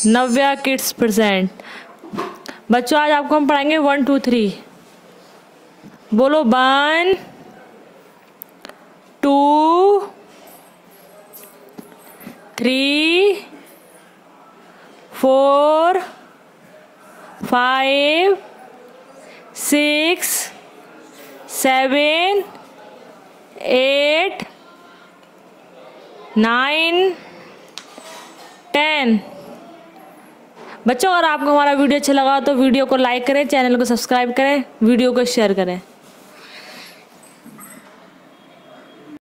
नव्या kids present. बच्चों आज आपको हम पढ़ाएंगे 1 2 3। बोलो 1 2 3 4 5 6 7 8 9 10। बच्चों अगर आपको हमारा वीडियो अच्छा लगा तो वीडियो को लाइक करें, चैनल को सब्सक्राइब करें, वीडियो को शेयर करें।